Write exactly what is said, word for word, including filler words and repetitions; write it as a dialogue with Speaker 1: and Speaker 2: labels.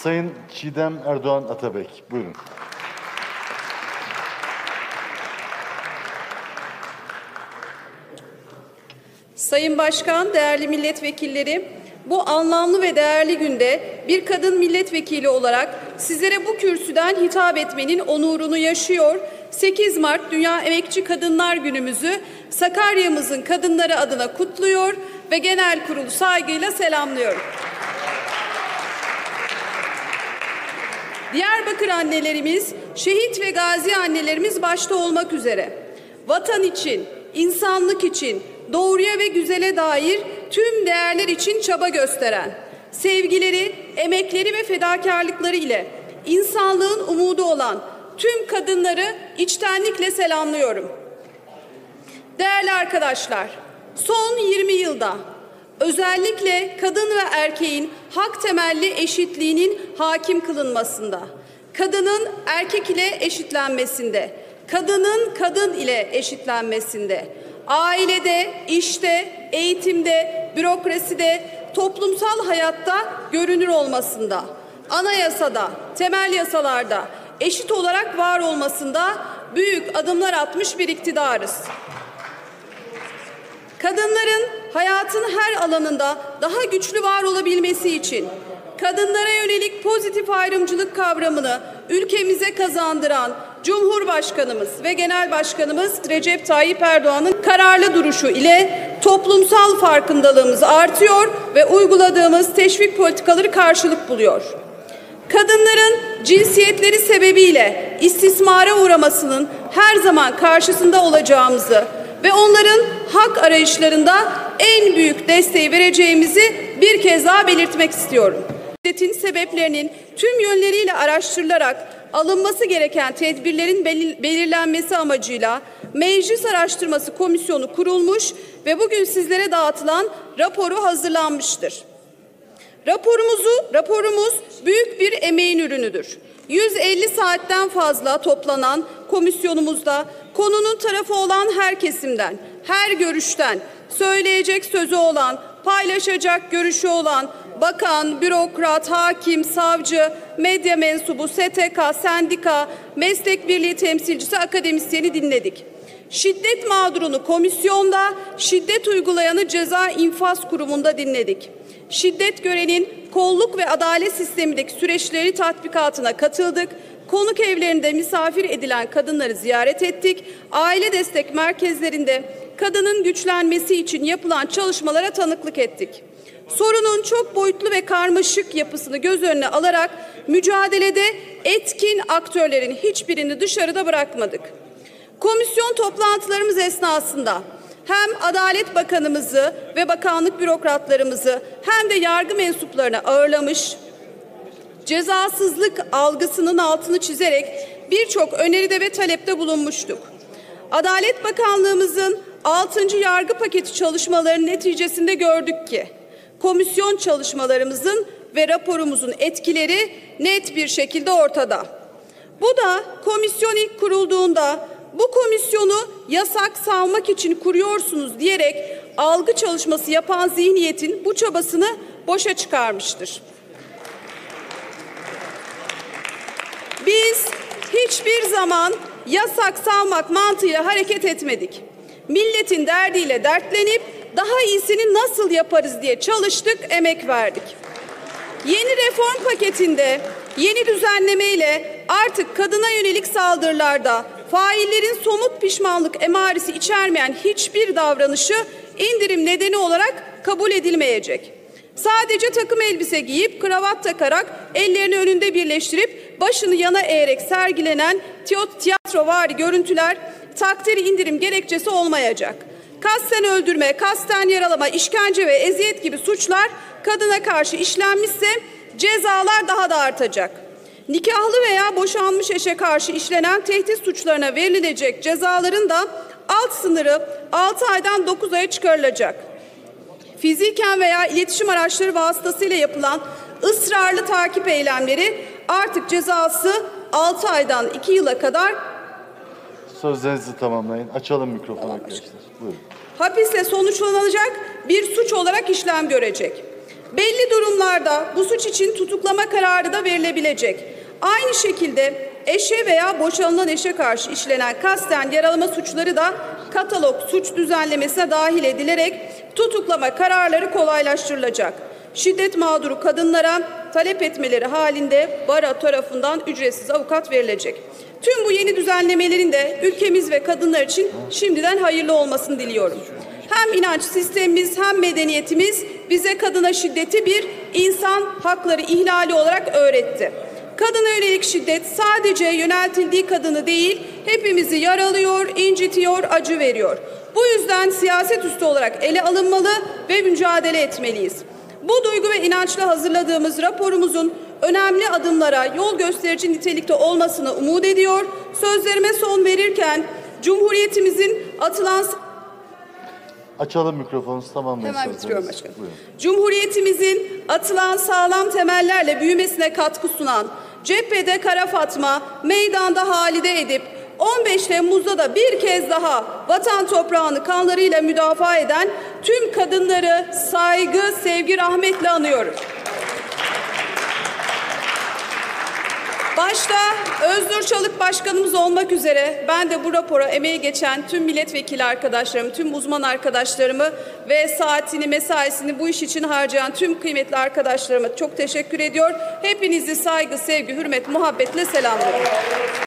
Speaker 1: Sayın Çiğdem Erdoğan Atabek. Buyurun.
Speaker 2: Sayın Başkan, değerli milletvekilleri, bu anlamlı ve değerli günde bir kadın milletvekili olarak sizlere bu kürsüden hitap etmenin onurunu yaşıyor. sekiz Mart Dünya Emekçi Kadınlar Günümüzü Sakarya'mızın kadınları adına kutluyor ve genel kurulu saygıyla selamlıyorum. Diyarbakır annelerimiz, şehit ve gazi annelerimiz başta olmak üzere vatan için, insanlık için, doğruya ve güzele dair tüm değerler için çaba gösteren, sevgileri, emekleri ve fedakarlıkları ile insanlığın umudu olan tüm kadınları içtenlikle selamlıyorum. Değerli arkadaşlar, son yirmi yılda özellikle kadın ve erkeğin hak temelli eşitliğinin hakim kılınmasında, kadının erkek ile eşitlenmesinde, kadının kadın ile eşitlenmesinde, ailede, işte, eğitimde, bürokraside, toplumsal hayatta görünür olmasında, anayasada, temel yasalarda eşit olarak var olmasında büyük adımlar atmış bir iktidarız. Kadınların hayatın her alanında daha güçlü var olabilmesi için kadınlara yönelik pozitif ayrımcılık kavramını ülkemize kazandıran Cumhurbaşkanımız ve Genel Başkanımız Recep Tayyip Erdoğan'ın kararlı duruşu ile toplumsal farkındalığımız artıyor ve uyguladığımız teşvik politikaları karşılık buluyor. Kadınların cinsiyetleri sebebiyle istismara uğramasının her zaman karşısında olacağımızı ve onların hak arayışlarında en büyük desteği vereceğimizi bir kez daha belirtmek istiyorum. Şiddetin sebeplerinin tüm yönleriyle araştırılarak alınması gereken tedbirlerin belirlenmesi amacıyla Meclis Araştırması Komisyonu kurulmuş ve bugün sizlere dağıtılan raporu hazırlanmıştır. Raporumuzu, raporumuz büyük bir emeğin ürünüdür. yüz elli saatten fazla toplanan komisyonumuzda konunun tarafı olan her kesimden, her görüşten, söyleyecek sözü olan, paylaşacak görüşü olan bakan, bürokrat, hakim, savcı, medya mensubu, S T K, sendika, meslek birliği temsilcisi, akademisyeni dinledik. Şiddet mağdurunu komisyonda, şiddet uygulayanı ceza infaz kurumunda dinledik. Şiddet görenin kolluk ve adalet sistemindeki süreçleri tatbikatına katıldık. Konuk evlerinde misafir edilen kadınları ziyaret ettik. Aile destek merkezlerinde kadının güçlenmesi için yapılan çalışmalara tanıklık ettik. Sorunun çok boyutlu ve karmaşık yapısını göz önüne alarak mücadelede etkin aktörlerin hiçbirini dışarıda bırakmadık. Komisyon toplantılarımız esnasında hem Adalet Bakanımızı ve bakanlık bürokratlarımızı hem de yargı mensuplarını ağırlamış, cezasızlık algısının altını çizerek birçok öneride ve talepte bulunmuştuk. Adalet Bakanlığımızın altıncı yargı paketi çalışmalarının neticesinde gördük ki komisyon çalışmalarımızın ve raporumuzun etkileri net bir şekilde ortada. Bu da komisyon ilk kurulduğunda bu komisyonu yasak savmak için kuruyorsunuz diyerek algı çalışması yapan zihniyetin bu çabasını boşa çıkarmıştır. Biz hiçbir zaman yasak savmak mantığıyla hareket etmedik. Milletin derdiyle dertlenip daha iyisini nasıl yaparız diye çalıştık, emek verdik. Yeni reform paketinde yeni düzenlemeyle artık kadına yönelik saldırılarda faillerin somut pişmanlık emaresi içermeyen hiçbir davranışı indirim nedeni olarak kabul edilmeyecek. Sadece takım elbise giyip kravat takarak ellerini önünde birleştirip başını yana eğerek sergilenen tiyatrovari görüntüler takdiri indirim gerekçesi olmayacak. Kasten öldürme, kasten yaralama, işkence ve eziyet gibi suçlar kadına karşı işlenmişse cezalar daha da artacak. Nikahlı veya boşanmış eşe karşı işlenen tehdit suçlarına verilecek cezaların da alt sınırı altı aydan dokuz aya çıkarılacak. Fiziken veya iletişim araçları vasıtasıyla yapılan ısrarlı takip eylemleri artık cezası altı aydan iki yıla kadar.
Speaker 1: Sözlerinizi tamamlayın. Açalım mikrofonu arkadaşlar. Buyurun.
Speaker 2: Hapisle sonuçlanacak bir suç olarak işlem görecek. Belli durumlarda bu suç için tutuklama kararı da verilebilecek. Aynı şekilde eşe veya boşanılan eşe karşı işlenen kasten yaralama suçları da katalog suç düzenlemesine dahil edilerek tutuklama kararları kolaylaştırılacak. Şiddet mağduru kadınlara talep etmeleri halinde baro tarafından ücretsiz avukat verilecek. Tüm bu yeni düzenlemelerin de ülkemiz ve kadınlar için şimdiden hayırlı olmasını diliyorum. Hem inanç sistemimiz hem medeniyetimiz bize kadına şiddeti bir insan hakları ihlali olarak öğretti. Kadına yönelik şiddet sadece yöneltildiği kadını değil, hepimizi yaralıyor, incitiyor, acı veriyor. Bu yüzden siyaset üstü olarak ele alınmalı ve mücadele etmeliyiz. Bu duygu ve inançla hazırladığımız raporumuzun önemli adımlara yol gösterici nitelikte olmasını umut ediyor. Sözlerime son verirken Cumhuriyetimizin atılan...
Speaker 1: Açalım mikrofonu, tamamlayın.
Speaker 2: Hemen
Speaker 1: sözlerinizi.
Speaker 2: bitiriyorum başkanım.
Speaker 1: Buyurun.
Speaker 2: Cumhuriyetimizin atılan sağlam temellerle büyümesine katkı sunan, cephede Kara Fatma, meydanda Halide Edip, on beş Temmuz'da da bir kez daha vatan toprağını kanlarıyla müdafaa eden tüm kadınları saygı, sevgi, rahmetle anıyoruz. Başta Öznur Çalık Başkanımız olmak üzere ben de bu rapora emeği geçen tüm milletvekili arkadaşlarımı, tüm uzman arkadaşlarımı ve saatini, mesaisini bu iş için harcayan tüm kıymetli arkadaşlarıma çok teşekkür ediyor. Hepinizi saygı, sevgi, hürmet, muhabbetle selamlıyorum.